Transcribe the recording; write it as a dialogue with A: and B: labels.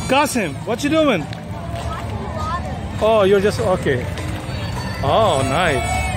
A: Qasim, what you doing? Oh, you're just okay. Oh, nice.